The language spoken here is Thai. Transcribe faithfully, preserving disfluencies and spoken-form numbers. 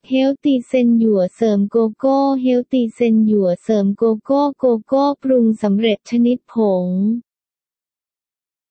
เฮลตีเซนหยั่วเสริมโกโก้เฮลตีเซนหยั่วเสริมโกโก้โกโก้ปรุงสำเร็จชนิดผง